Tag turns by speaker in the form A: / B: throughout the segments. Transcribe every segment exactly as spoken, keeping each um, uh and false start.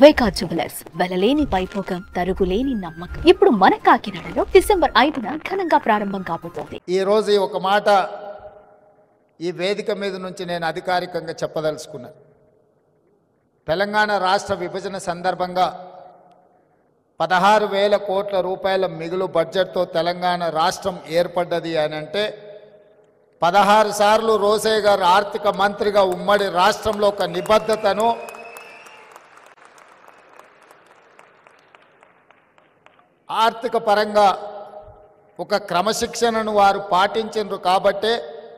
A: వైకా jewellers వెలలేని Vaibhogam తరుగులేని నమ్మకం ఇప్పుడు మన కాకినాడలో డిసెంబర్ ఐదున ఘనంగా ప్రారంభం కాబోతోంది.
B: ఈ రోజు ఒక మాట ఈ వేదిక మీద నుంచి నేను అధికారికంగా చెప్పదలుచుకున్నాను. తెలంగాణ రాష్ట్ర విభజన సందర్భంగా పదహారు వేల కోట్ల రూపాయల మిగులు బడ్జెట్తో తెలంగాణ రాష్ట్రం ఏర్పడ్డది అని అంటే పదహారు సార్లు రోసయ్య గారు ఆర్థిక మంత్రిగా ఉమ్మడి రాష్ట్రంలో ఒక నిబద్ధతను ఆర్థిక పరంగా ఒక క్రమశిక్షణను వారు పాటించారు కాబట్టే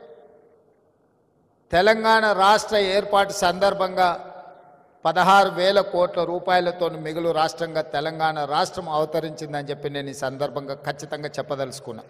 B: తెలంగాణ రాష్ట్ర ఏర్పాటు సందర్భంగా పదహారు వేల కోట్ల రూపాయలతో మిగులు రాష్ట్రంగా తెలంగాణ రాష్ట్రం అవతరించిందని చెప్పి నేను ఈ సందర్భంగా ఖచ్చితంగా చెప్పదలుచుకున్నా.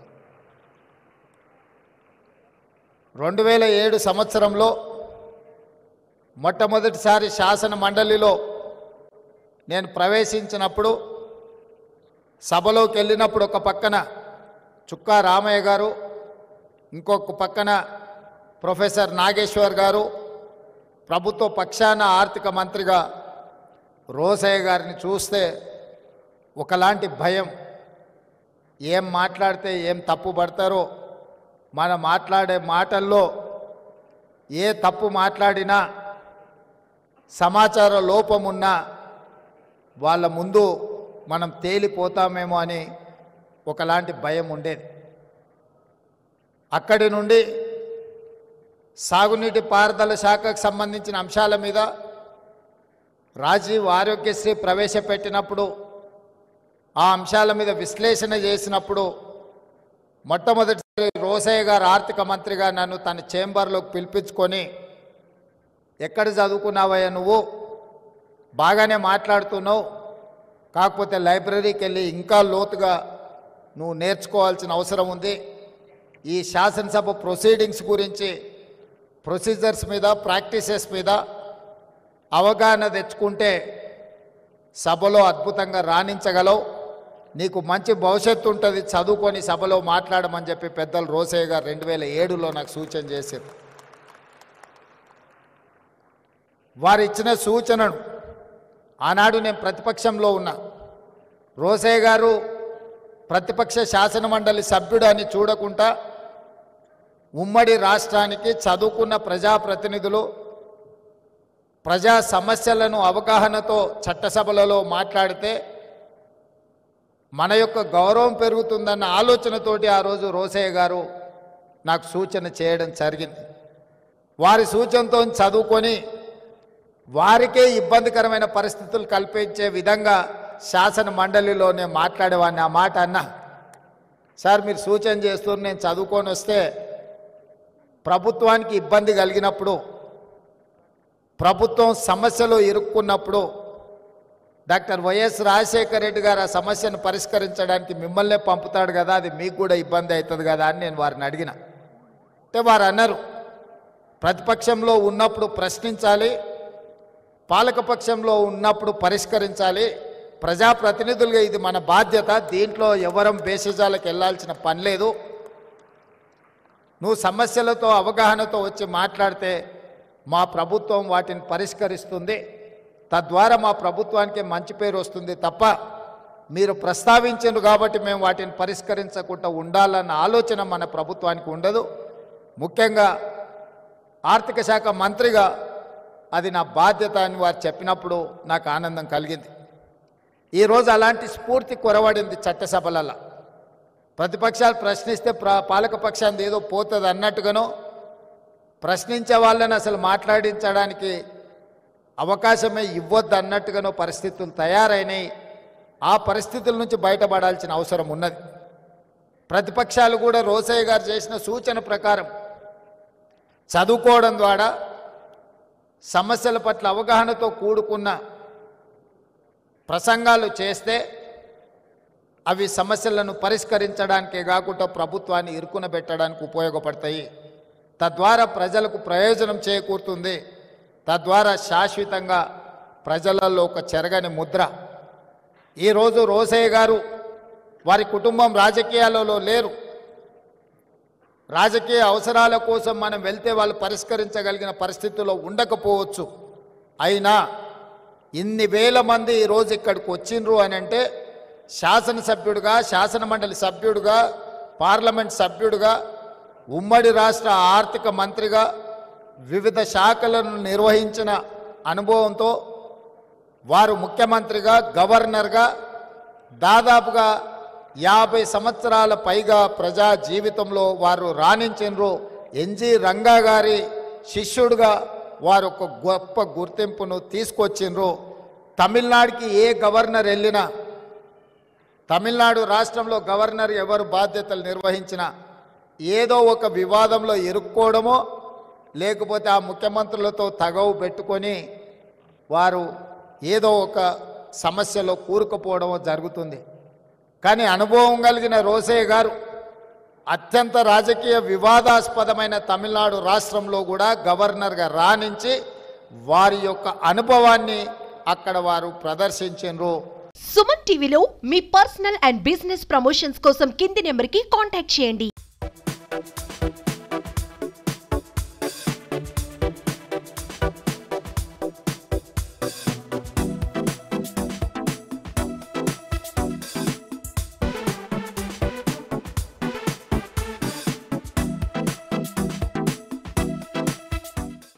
B: రెండు వేల ఏడు సంవత్సరంలో మొట్టమొదటిసారి శాసన మండలిలో నేను ప్రవేశించినప్పుడు సభలోకి వెళ్ళినప్పుడు ఒక పక్కన చుక్కా రామయ్య గారు, ఇంకొక పక్కన ప్రొఫెసర్ నాగేశ్వర్ గారు, ప్రభుత్వ పక్షాన ఆర్థిక మంత్రిగా రోసయ్య గారిని చూస్తే ఒకలాంటి భయం. ఏం మాట్లాడితే ఏం తప్పు పడతారో, మనం మాట్లాడే మాటల్లో ఏ తప్పు మాట్లాడినా సమాచార లోపమున్నా వాళ్ళ ముందు మనం తేలిపోతామేమో అని ఒకలాంటి భయం ఉండేది. అక్కడి నుండి సాగునీటి పారుదల శాఖకు సంబంధించిన అంశాల మీద రాజీవ్ ఆరోగ్యశ్రీ ప్రవేశపెట్టినప్పుడు ఆ అంశాల మీద విశ్లేషణ చేసినప్పుడు మొట్టమొదటిసారి రోసయ్య గారు ఆర్థిక మంత్రిగా నన్ను తన చేంబర్లోకి పిలిపించుకొని, ఎక్కడ చదువుకున్నావయ్యా నువ్వు, బాగానే మాట్లాడుతున్నావు, కాకపోతే లైబ్రరీకి వెళ్ళి ఇంకా లోతుగా నువ్వు నేర్చుకోవాల్సిన అవసరం ఉంది. ఈ శాసనసభ ప్రొసీడింగ్స్ గురించి, ప్రొసీజర్స్ మీద, ప్రాక్టీసెస్ మీద అవగాహన తెచ్చుకుంటే సభలో అద్భుతంగా రాణించగలవు, నీకు మంచి భవిష్యత్తు ఉంటుంది, చదువుకొని సభలో మాట్లాడమని చెప్పి పెద్దలు రోసయ్య గారు రెండు వేల ఏడులో నాకు సూచన చేశారు. వారు ఇచ్చిన సూచనను ఆనాడు నేను ప్రతిపక్షంలో ఉన్నా. రోసయ్య గారు ప్రతిపక్ష శాసన మండలి సభ్యుడు అని చూడకుండా ఉమ్మడి రాష్ట్రానికి చదువుకున్న ప్రజాప్రతినిధులు ప్రజా సమస్యలను అవగాహనతో చట్టసభలలో మాట్లాడితే మన యొక్క గౌరవం పెరుగుతుందన్న ఆలోచనతోటి ఆ రోజు రోసయ్య గారు నాకు సూచన చేయడం జరిగింది. వారి సూచనతో చదువుకొని వారికే ఇబ్బందికరమైన పరిస్థితులు కల్పించే విధంగా శాసన మండలిలోనే మాట్లాడేవాడిని. ఆ మాట అన్నా, సార్ మీరు సూచన చేస్తూ నేను చదువుకొని వస్తే ప్రభుత్వానికి ఇబ్బంది కలిగినప్పుడు, ప్రభుత్వం సమస్యలో ఇరుక్కున్నప్పుడు డాక్టర్ వైఎస్ రాజశేఖర రెడ్డి గారు ఆ సమస్యను పరిష్కరించడానికి మిమ్మల్నే పంపుతాడు కదా, అది మీకు కూడా ఇబ్బంది అవుతుంది కదా అని నేను వారిని అడిగిన. అంటే వారు అన్నారు, ప్రతిపక్షంలో ఉన్నప్పుడు ప్రశ్నించాలి, పాలకపక్షంలో ఉన్నప్పుడు పరిష్కరించాలి, ప్రజాప్రతినిధులుగా ఇది మన బాధ్యత, దీంట్లో ఎవరం బేసిజాలకు వెళ్ళాల్సిన పని లేదు, నువ్వు సమస్యలతో అవగాహనతో వచ్చి మాట్లాడితే మా ప్రభుత్వం వాటిని పరిష్కరిస్తుంది, తద్వారా మా ప్రభుత్వానికి మంచి పేరు వస్తుంది తప్ప మీరు ప్రస్తావించారు కాబట్టి మేము వాటిని పరిష్కరించకుండా ఉండాలన్న ఆలోచన మన ప్రభుత్వానికి ఉండదు. ముఖ్యంగా ఆర్థిక శాఖ మంత్రిగా అది నా బాధ్యత అని వారు చెప్పినప్పుడు నాకు ఆనందం కలిగింది. ఈరోజు అలాంటి స్ఫూర్తి కొరవడింది చట్టసభలలో. ప్రతిపక్షాలు ప్రశ్నిస్తే ప్ర పాలకపక్షాన్ని ఏదో పోతుంది అన్నట్టుగానో, ప్రశ్నించే వాళ్ళని అసలు మాట్లాడించడానికి అవకాశమే ఇవ్వద్దు అన్నట్టుగానో పరిస్థితులు తయారైనాయి. ఆ పరిస్థితుల నుంచి బయటపడాల్సిన అవసరం ఉన్నది. ప్రతిపక్షాలు కూడా రోసయ్య గారు చేసిన సూచన ప్రకారం చదువుకోవడం ద్వారా సమస్యల పట్ల అవగాహనతో కూడుకున్న ప్రసంగాలు చేస్తే అవి సమస్యలను పరిష్కరించడానికే కాకుండా ప్రభుత్వాన్ని ఇరుకున పెట్టడానికి ఉపయోగపడతాయి. తద్వారా ప్రజలకు ప్రయోజనం చేకూరుతుంది. తద్వారా శాశ్వతంగా ప్రజలలో ఒక చెరగని ముద్ర. ఈరోజు రోసయ్య గారు వారి కుటుంబం రాజకీయాలలో లేరు. రాజకీయ అవసరాల కోసం మనం వెళ్తే వాళ్ళు పరిష్కరించగలిగిన పరిస్థితుల్లో ఉండకపోవచ్చు. అయినా ఇన్ని వేల మంది ఈరోజు ఇక్కడికి వచ్చిండ్రు అని అంటే శాసనసభ్యుడిగా, శాసనమండలి సభ్యుడిగా, పార్లమెంట్ సభ్యుడిగా, ఉమ్మడి రాష్ట్ర ఆర్థిక మంత్రిగా వివిధ శాఖలను నిర్వహించిన అనుభవంతో వారు ముఖ్యమంత్రిగా, గవర్నర్గా దాదాపుగా యాభై సంవత్సరాల పైగా ప్రజా జీవితంలో వారు రాణించినరు. ఎన్జి రంగా గారి శిష్యుడిగా వారు ఒక గొప్ప గుర్తింపును తీసుకొచ్చిండ్రు. తమిళనాడుకి ఏ గవర్నర్ వెళ్ళినా, తమిళనాడు రాష్ట్రంలో గవర్నర్ ఎవరు బాధ్యతలు నిర్వహించినా ఏదో ఒక వివాదంలో ఇరుక్కోవడమో లేకపోతే ఆ ముఖ్యమంత్రులతో తగవు పెట్టుకొని వారు ఏదో ఒక సమస్యలో కూరుకుపోవడమో జరుగుతుంది. కానీ అనుభవం కలిగిన రోసయ్య గారు అత్యంత రాజకీయ వివాదాస్పదమైన తమిళనాడు రాష్ట్రంలో కూడా గవర్నర్గా రాణించి వారి యొక్క అనుభవాన్ని అక్కడ వారు ప్రదర్శించారు.
C: సుమన్ టీవీలో మీ పర్సనల్ అండ్ బిజినెస్ ప్రమోషన్స్ కోసం కింది నెంబర్కి కాంటాక్ట్ చేయండి.